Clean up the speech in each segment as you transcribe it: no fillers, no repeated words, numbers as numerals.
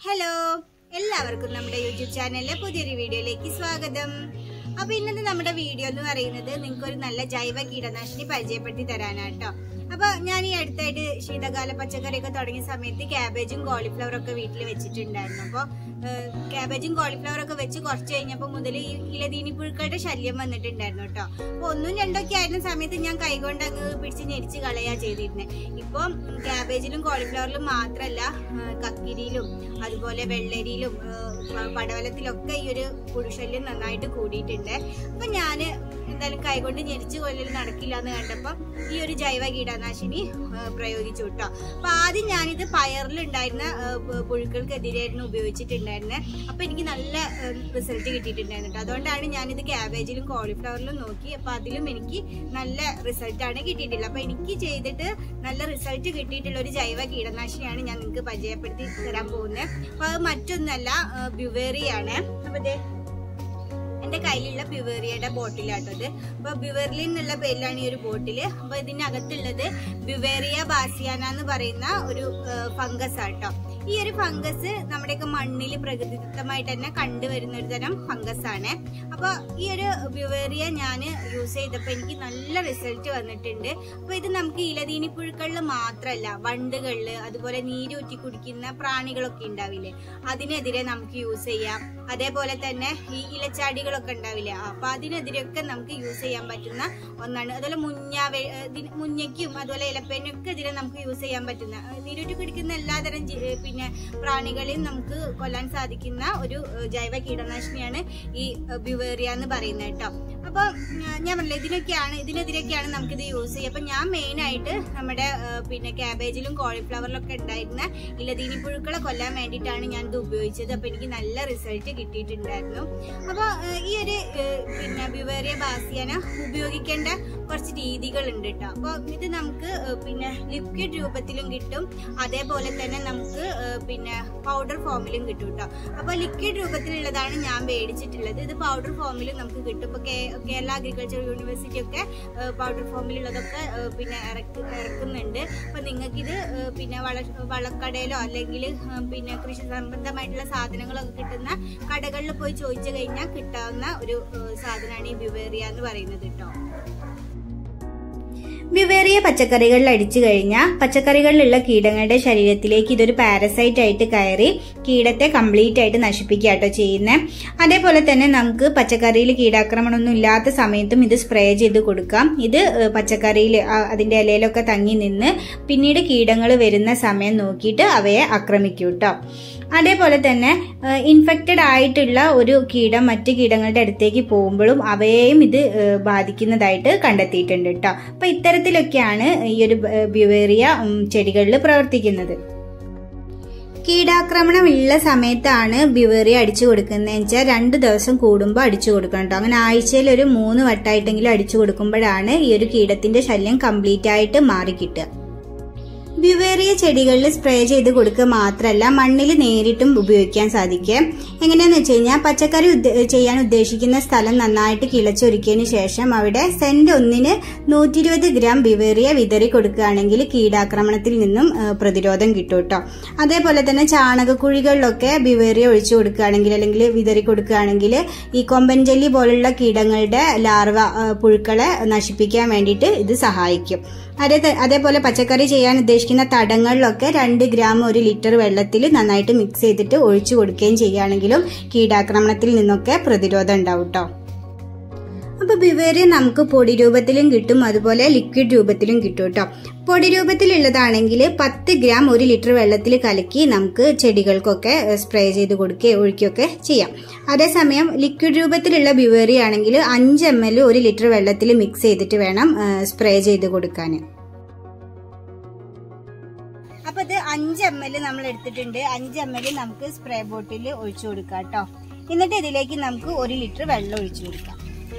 Hello, എല്ലാവർക്കും നമ്മുടെ YouTube ചാനലിലെ പുതിയൊരു വീഡിയോയിലേക്ക് സ്വാഗതം. അപ്പൊ ഇന്നത്തെ നമ്മുടെ വീഡിയോ എന്ന് പറയുന്നത് നിങ്ങൾക്ക് ഒരു നല്ല ജൈവ കീടനാശിനി പരിചയപ്പെടുത്തി തരാനാട്ടോ. അപ്പൊ ഞാൻ ഈ അടുത്തായിട്ട് ശീതകാല പച്ചക്കറിയൊക്കെ തുടങ്ങിയ സമയത്ത് ക്യാബേജും കോളിഫ്ലവറും ഒക്കെ വീട്ടിൽ വെച്ചിട്ടുണ്ടായിരുന്നു. അപ്പൊ ക്യാബേജും കോളിഫ്ലവറും ഒക്കെ വെച്ച് കുറച്ച് കഴിഞ്ഞപ്പോൾ മുതൽ ഈ ഇലതീനിപ്പുഴുക്കളുടെ ശല്യം വന്നിട്ടുണ്ടായിരുന്നു കേട്ടോ. അപ്പൊ ഒന്നും രണ്ടൊക്കെ ആയിരുന്ന സമയത്ത് ഞാൻ കൈകൊണ്ട് അങ്ങ് പിടിച്ച് ഞെരിച്ച് കളയാ ചെയ്തിരുന്നത്. ഇപ്പം ക്യാബേജിലും കോളിഫ്ലവറിലും മാത്രല്ല, കക്കിരിയിലും അതുപോലെ വെള്ളരിയിലും പടവലത്തിലൊക്കെ ഈ ഒരു പുഴുശല്യം നന്നായിട്ട് കൂടിയിട്ടുണ്ട്. അപ്പൊ ഞാന് എന്തായാലും കൈകൊണ്ട് ഞെരിച്ച് കൊല്ലൽ നടക്കില്ല എന്ന് കണ്ടപ്പോ ഈ ഒരു ജൈവ കീടനാശിനി പ്രയോഗിച്ചു കേട്ടോ. അപ്പൊ ആദ്യം ഞാനിത് പയറിലുണ്ടായിരുന്ന പുഴുക്കൾക്കെതിരെയായിരുന്നു ഉപയോഗിച്ചിട്ടുണ്ടായിരുന്നത്. അപ്പൊ എനിക്ക് നല്ല റിസൾട്ട് കിട്ടിയിട്ടുണ്ടായിരുന്നു കേട്ടോ. അതുകൊണ്ടാണ് ഞാനിത് ക്യാബേജിലും കോളിഫ്ലവറിലും നോക്കി. അപ്പൊ അതിലും എനിക്ക് നല്ല റിസൾട്ടാണ് കിട്ടിയിട്ടുള്ളത്. അപ്പൊ എനിക്ക് ചെയ്തിട്ട് നല്ല റിസൾട്ട് കിട്ടിയിട്ടുള്ള ഒരു ജൈവ കീടനാശിനിയാണ് ഞാൻ നിങ്ങൾക്ക് പരിചയപ്പെടുത്തി തരാൻ പോകുന്നത്. അപ്പൊ അത് മറ്റൊന്നല്ല, ബ്യൂവേറിയാണ്. അപ്പൊ ഇതേ എന്റെ കയ്യിലുള്ള ബ്യൂവേറിയയുടെ ബോട്ടിലാട്ടത്. അപ്പൊ ബ്യൂവേറിയ എന്നുള്ള പേരിലാണ് ഈ ഒരു ബോട്ടില്. അപ്പൊ ഇതിനകത്തുള്ളത് ബ്യൂവേറിയ ബാസിയാന എന്ന് പറയുന്ന ഒരു ഫംഗസ് ആട്ടോ. ഈ ഒരു ഫംഗസ് നമ്മുടെയൊക്കെ മണ്ണിൽ പ്രകൃതിദത്തമായിട്ട് തന്നെ കണ്ടുവരുന്ന ഒരു തരം ഫംഗസ് ആണ്. അപ്പൊ ഈ ഒരു ബ്യൂവേറിയ ഞാൻ യൂസ് ചെയ്തപ്പോ എനിക്ക് നല്ല റിസൾട്ട് വന്നിട്ടുണ്ട്. അപ്പൊ ഇത് നമുക്ക് ഇലതീനിപ്പുഴുക്കളിൽ മാത്രമല്ല, വണ്ടുകളില് അതുപോലെ നീരൂറ്റി കുടിക്കുന്ന പ്രാണികളൊക്കെ ഉണ്ടാവില്ലേ, അതിനെതിരെ നമുക്ക് യൂസ് ചെയ്യാം. അതേപോലെ തന്നെ ഈ ഇലച്ചാടികളൊക്കെ ഉണ്ടാവില്ലേ, അപ്പൊ അതിനെതിരെയൊക്കെ നമുക്ക് യൂസ് ചെയ്യാൻ പറ്റുന്ന ഒന്നാണ്. അതുപോലെ മുഞ്ഞയ്ക്കും അതുപോലെ ഇലപ്പേനൊക്കെ എതിരെ നമുക്ക് യൂസ് ചെയ്യാൻ പറ്റുന്ന, നീരൂറ്റി കുടിക്കുന്ന എല്ലാതരം പിന്നെ പ്രാണികളെയും നമുക്ക് കൊല്ലാൻ സാധിക്കുന്ന ഒരു ജൈവ കീടനാശിനിയാണ് ഈ ബ്യൂവേറിയ എന്ന് പറയുന്നത് കേട്ടോ. അപ്പൊ ഞാൻ പറഞ്ഞില്ല, ഇതിനെതിരെയൊക്കെയാണ് നമുക്കിത് യൂസ് ചെയ്യുക. അപ്പൊ ഞാൻ മെയിൻ ആയിട്ട് നമ്മുടെ പിന്നെ ക്യാബേജിലും കോളിഫ്ലവറിലും ഒക്കെ ഉണ്ടായിരുന്ന ഇലതീനിപ്പുഴുക്കളെ കൊല്ലാൻ വേണ്ടിയിട്ടാണ് ഞാൻ ഇത് ഉപയോഗിച്ചത്. അപ്പൊ എനിക്ക് നല്ല റിസൾട്ട് കിട്ടിയിട്ടുണ്ടായിരുന്നു. അപ്പൊ ഈ ഒരു പിന്നെ ബ്യൂവേറിയ ബാസിയാന ഉപയോഗിക്കേണ്ട കുറച്ച് രീതികൾ ഉണ്ട് കേട്ടോ. അപ്പൊ ഇത് നമുക്ക് പിന്നെ ലിക്വിഡ് രൂപത്തിലും കിട്ടും, അതേപോലെ തന്നെ നമുക്ക് പിന്നെ പൗഡർ ഫോമിലും കിട്ടും കേട്ടോ. അപ്പൊ ലിക്വിഡ് രൂപത്തിലുള്ളതാണ് ഞാൻ മേടിച്ചിട്ടുള്ളത്. ഇത് പൗഡർ ഫോമിൽ നമുക്ക് കിട്ടും. ഇപ്പൊ കേരള അഗ്രികൾച്ചർ യൂണിവേഴ്സിറ്റി ഒക്കെ പൗഡർ ഫോമിലുള്ളതൊക്കെ പിന്നെ ഇറക്കുന്നുണ്ട്. അപ്പൊ നിങ്ങൾക്കിത് പിന്നെ വളക്കടയിലോ അല്ലെങ്കിൽ പിന്നെ കൃഷി സംബന്ധമായിട്ടുള്ള സാധനങ്ങളൊക്കെ കിട്ടുന്ന കടകളിൽ പോയി ചോദിച്ചു കഴിഞ്ഞാൽ കിട്ടാവുന്ന ഒരു സാധനമാണ് ഈ ബ്യൂവേറിയ എന്ന് പറയുന്നത് കേട്ടോ. ബ്യൂവേറിയ പച്ചക്കറികളിൽ അടിച്ചു കഴിഞ്ഞാൽ പച്ചക്കറികളിലുള്ള കീടങ്ങളുടെ ശരീരത്തിലേക്ക് ഇതൊരു പാരസൈറ്റ് ആയിട്ട് കയറി കീടത്തെ കംപ്ലീറ്റ് ആയിട്ട് നശിപ്പിക്കുക കേട്ടോ ചെയ്യുന്നത്. അതേപോലെ തന്നെ നമുക്ക് പച്ചക്കറിയിൽ കീടാക്രമണമൊന്നും ഇല്ലാത്ത സമയത്തും ഇത് സ്പ്രേ ചെയ്ത് കൊടുക്കാം. ഇത് പച്ചക്കറിയിൽ അതിന്റെ ഇലയിലൊക്കെ തങ്ങി നിന്ന് പിന്നീട് കീടങ്ങൾ വരുന്ന സമയം നോക്കിയിട്ട് അവയെ ആക്രമിക്കും കേട്ടോ. അതേപോലെ തന്നെ ഇൻഫെക്റ്റഡ് ആയിട്ടുള്ള ഒരു കീടം മറ്റു കീടങ്ങളുടെ അടുത്തേക്ക് പോകുമ്പോഴും അവയെയും ഇത് ബാധിക്കുന്നതായിട്ട് കണ്ടെത്തിയിട്ടുണ്ട് കേട്ടോ. അപ്പൊ ഇത്തരത്തിലൊക്കെയാണ് ഈ ഒരു ബ്യൂവേറിയ ചെടികളിൽ പ്രവർത്തിക്കുന്നത്. കീടാക്രമണം ഉള്ള സമയത്താണ് ബ്യൂവേറിയ അടിച്ചു കൊടുക്കുന്നതെന്ന് വെച്ചാൽ 2 ദിവസം കൂടുമ്പോൾ അടിച്ചു കൊടുക്കണം കേട്ടോ. അങ്ങനെ ആഴ്ചയിൽ ഒരു 3 വട്ടമായിട്ടെങ്കിലും അടിച്ചു കൊടുക്കുമ്പോഴാണ് ഈ ഒരു കീടത്തിന്റെ ശല്യം കംപ്ലീറ്റ് ആയിട്ട് മാറിക്കിട്ടുക. ബ്യൂവേറിയ ചെടികളിൽ സ്പ്രേ ചെയ്ത് കൊടുക്കുക മാത്രമല്ല, മണ്ണിൽ നേരിട്ടും ഉപയോഗിക്കാൻ സാധിക്കും. എങ്ങനെയാന്ന് വെച്ച് കഴിഞ്ഞാൽ പച്ചക്കറി ചെയ്യാൻ ഉദ്ദേശിക്കുന്ന സ്ഥലം നന്നായിട്ട് കിളച്ചൊരുക്കിയതിന് ശേഷം അവിടെ സെന്റ് 1-ന് 120 ഗ്രാം ബ്യൂവേറിയ വിതറി കൊടുക്കുകയാണെങ്കിൽ കീടാക്രമണത്തിൽ നിന്നും പ്രതിരോധം കിട്ടും കേട്ടോ. അതേപോലെ തന്നെ ചാണകക്കുഴികളിലൊക്കെ ബ്യൂവേറിയ ഒഴിച്ചു കൊടുക്കുകയാണെങ്കിൽ അല്ലെങ്കിൽ വിതറി കൊടുക്കുകയാണെങ്കിൽ ഈ കൊമ്പൻ ജെല്ലി പോലുള്ള കീടങ്ങളുടെ ലാർവ പുഴുക്കളെ നശിപ്പിക്കാൻ വേണ്ടിയിട്ട് ഇത് സഹായിക്കും. അതേപോലെ പച്ചക്കറി ചെയ്യാൻ ഉദ്ദേശിക്കുന്ന തടങ്ങളിലൊക്കെ 2 ഗ്രാം 1 ലിറ്റർ വെള്ളത്തിൽ നന്നായിട്ട് മിക്സ് ചെയ്തിട്ട് ഒഴിച്ചു കൊടുക്കുകയും ചെയ്യുകയാണെങ്കിലും കീടാക്രമണത്തിൽ നിന്നൊക്കെ പ്രതിരോധം ഉണ്ടാവും കേട്ടോ. അപ്പൊ ബ്യൂവേറിയ നമുക്ക് പൊടി രൂപത്തിലും കിട്ടും, അതുപോലെ ലിക്വിഡ് രൂപത്തിലും കിട്ടും കേട്ടോ. പൊടി രൂപത്തിലുള്ളതാണെങ്കിൽ 10 ഗ്രാം 1 ലിറ്റർ വെള്ളത്തിൽ കലക്കി നമുക്ക് ചെടികൾക്കൊക്കെ സ്പ്രേ ചെയ്ത് ഒഴിക്കുകയൊക്കെ ചെയ്യാം. അതേസമയം ലിക്വിഡ് രൂപത്തിലുള്ള ബ്യൂവേറിയ ആണെങ്കിൽ 5 ml 1 ലിറ്റർ വെള്ളത്തിൽ മിക്സ് ചെയ്തിട്ട് വേണം സ്പ്രേ ചെയ്ത് കൊടുക്കാൻ. അപ്പൊ ഇത് 5 ml നമ്മൾ എടുത്തിട്ടുണ്ട്. 5 ml നമുക്ക് സ്പ്രേ ബോട്ടിൽ ഒഴിച്ചു കൊടുക്കാം കേട്ടോ. എന്നിട്ട് ഇതിലേക്ക് നമുക്ക് 1 ലിറ്റർ വെള്ളം ഒഴിച്ചു കൊടുക്കാം.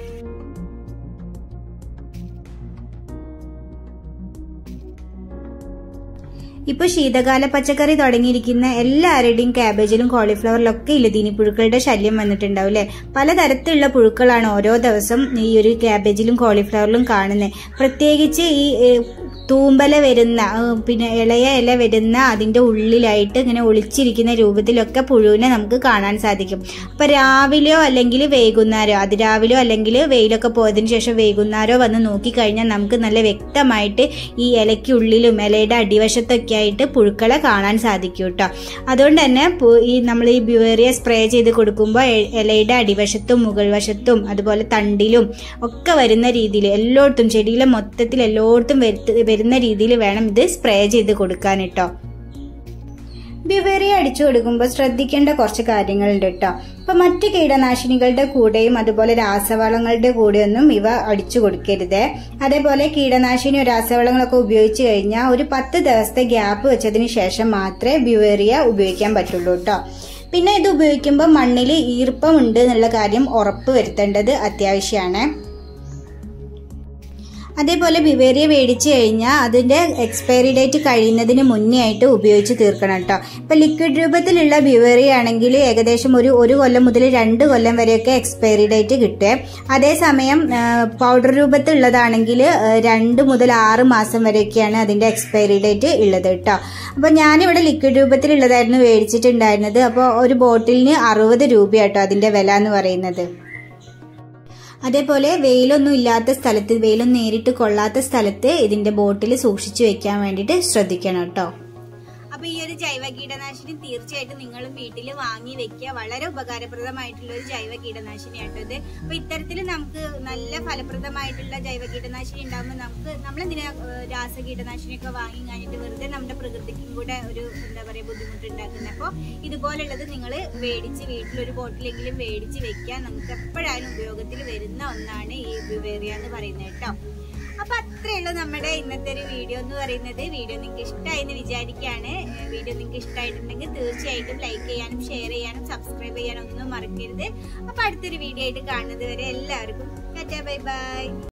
ഇപ്പൊ ശീതകാല പച്ചക്കറി തുടങ്ങിയിരിക്കുന്ന എല്ലാവരുടെയും ക്യാബേജിലും കോളിഫ്ലവറിലൊക്കെ ഇലതീനിപ്പുഴുക്കളുടെ ശല്യം വന്നിട്ടുണ്ടാവും അല്ലെ. പലതരത്തിലുള്ള പുഴുക്കളാണ് ഓരോ ദിവസം ഈ ഒരു ക്യാബേജിലും കോളിഫ്ലവറിലും കാണുന്നത്. പ്രത്യേകിച്ച് ഈ തൂമ്പല വരുന്ന പിന്നെ ഇളയ ഇല വരുന്ന അതിൻ്റെ ഉള്ളിലായിട്ട് ഇങ്ങനെ ഒളിച്ചിരിക്കുന്ന രൂപത്തിലൊക്കെ പുഴുവിനെ നമുക്ക് കാണാൻ സാധിക്കും. അപ്പം രാവിലെയോ അല്ലെങ്കിൽ വൈകുന്നേരമോ, അതിരാവിലെയോ അല്ലെങ്കിൽ വെയിലൊക്കെ പോയതിനു ശേഷം വൈകുന്നേരമോ വന്ന് നോക്കിക്കഴിഞ്ഞാൽ നമുക്ക് നല്ല വ്യക്തമായിട്ട് ഈ ഇലയ്ക്കുള്ളിലും ഇലയുടെ അടിവശത്തൊക്കെ ആയിട്ട് പുഴുക്കളെ കാണാൻ സാധിക്കും കേട്ടോ. അതുകൊണ്ട് തന്നെ നമ്മൾ ഈ ബ്യൂവേറിയ സ്പ്രേ ചെയ്ത് കൊടുക്കുമ്പോൾ ഇലയുടെ അടിവശത്തും മുകൾ വശത്തും അതുപോലെ തണ്ടിലും ഒക്കെ വരുന്ന രീതിയിൽ എല്ലായിടത്തും ചെടിയിലെ മൊത്തത്തിൽ എല്ലായിടത്തും വരുന്ന രീതിയിൽ വേണം ഇത് സ്പ്രേ ചെയ്ത് കൊടുക്കാൻ കേട്ടോ. ബ്യൂവേറിയ അടിച്ചു കൊടുക്കുമ്പോൾ ശ്രദ്ധിക്കേണ്ട കുറച്ച് കാര്യങ്ങളുണ്ട് കേട്ടോ. ഇപ്പൊ മറ്റ് കീടനാശിനികളുടെ കൂടെയും അതുപോലെ രാസവളങ്ങളുടെ കൂടെയൊന്നും ഇവ അടിച്ചു കൊടുക്കരുത്. അതേപോലെ കീടനാശിനിയോ രാസവളങ്ങളൊക്കെ ഉപയോഗിച്ച് കഴിഞ്ഞാൽ ഒരു 10 ദിവസത്തെ ഗ്യാപ്പ് വെച്ചതിന് ശേഷം മാത്രമേ ബ്യൂവേറിയ ഉപയോഗിക്കാൻ പറ്റുള്ളൂ കേട്ടോ. പിന്നെ ഇത് ഉപയോഗിക്കുമ്പോൾ മണ്ണിൽ ഈർപ്പം ഉണ്ട് എന്നുള്ള കാര്യം ഉറപ്പ് വരുത്തേണ്ടത് അത്യാവശ്യമാണ്. അതേപോലെ ബ്യൂവേറിയ മേടിച്ചു കഴിഞ്ഞാൽ അതിൻ്റെ എക്സ്പയറി ഡേറ്റ് കഴിയുന്നതിന് മുന്നേ ആയിട്ട് ഉപയോഗിച്ച് തീർക്കണം കേട്ടോ. ഇപ്പം ലിക്വിഡ് രൂപത്തിലുള്ള ബ്യൂവേറിയ ആണെങ്കിൽ ഏകദേശം ഒരു കൊല്ലം മുതൽ 2 കൊല്ലം വരെയൊക്കെ എക്സ്പയറി ഡേറ്റ് കിട്ടുക. അതേസമയം പൗഡർ രൂപത്തിലുള്ളതാണെങ്കിൽ 2 മുതൽ 6 മാസം വരെയൊക്കെയാണ് അതിൻ്റെ എക്സ്പയറി ഡേറ്റ് ഉള്ളത് കേട്ടോ. അപ്പോൾ ഞാനിവിടെ ലിക്വിഡ് രൂപത്തിലുള്ളതായിരുന്നു മേടിച്ചിട്ടുണ്ടായിരുന്നത്. അപ്പോൾ ഒരു ബോട്ടിലിന് 60 രൂപയാട്ടോ അതിൻ്റെ വില എന്ന് പറയുന്നത്. അതേപോലെ വെയിലൊന്നും ഇല്ലാത്ത സ്ഥലത്ത്, വെയിലൊന്നും നേരിട്ട് കൊള്ളാത്ത സ്ഥലത്ത് ഇതിന്റെ ബോട്ടിൽ സൂക്ഷിച്ചു വെക്കാൻ വേണ്ടിയിട്ട് ശ്രദ്ധിക്കണം കേട്ടോ. അപ്പൊ ഈ ഒരു ജൈവ കീടനാശിനി തീർച്ചയായിട്ടും നിങ്ങളും വീട്ടിൽ വാങ്ങി വെക്കുക. വളരെ ഉപകാരപ്രദമായിട്ടുള്ള ഒരു ജൈവ കീടനാശിനിയാട്ടത്. അപ്പൊ ഇത്തരത്തിൽ നമുക്ക് നല്ല ഫലപ്രദമായിട്ടുള്ള ജൈവ കീടനാശിനി ഉണ്ടാകുമ്പോൾ നമ്മളെന്തിനാ രാസ കീടനാശിനിയൊക്കെ വാങ്ങി കഴിഞ്ഞിട്ട് വെറുതെ നമ്മുടെ പ്രകൃതിക്കും കൂടെ ഒരു എന്താ പറയുക ബുദ്ധിമുട്ടുണ്ടാക്കുന്നത്. അപ്പോൾ ഇതുപോലുള്ളത് നിങ്ങൾ മേടിച്ച് വീട്ടിലൊരു ബോട്ടിലെങ്കിലും മേടിച്ച് വെക്കാൻ നമുക്ക് എപ്പോഴായാലും ഉപയോഗത്തിൽ വരുന്ന ഒന്നാണ് ഈ ബ്യൂവേറിയ എന്ന് പറയുന്നത് കേട്ടോ. അപ്പൊ അത്രയുള്ളൂ നമ്മുടെ ഇന്നത്തെ ഒരു വീഡിയോ എന്ന് പറയുന്നത്. വീഡിയോ നിങ്ങൾക്ക് ഇഷ്ടമായി എന്ന് വിചാരിക്കുകയാണ്. വീഡിയോ നിങ്ങൾക്ക് ഇഷ്ടമായിട്ടുണ്ടെങ്കിൽ തീർച്ചയായിട്ടും ലൈക്ക് ചെയ്യാനും ഷെയർ ചെയ്യാനും സബ്സ്ക്രൈബ് ചെയ്യാനും ഒന്നും മറക്കരുത്. അപ്പൊ അടുത്തൊരു വീഡിയോ ആയിട്ട് കാണുന്നത് വരെ എല്ലാവർക്കും ടാറ്റാ ബൈ ബൈ.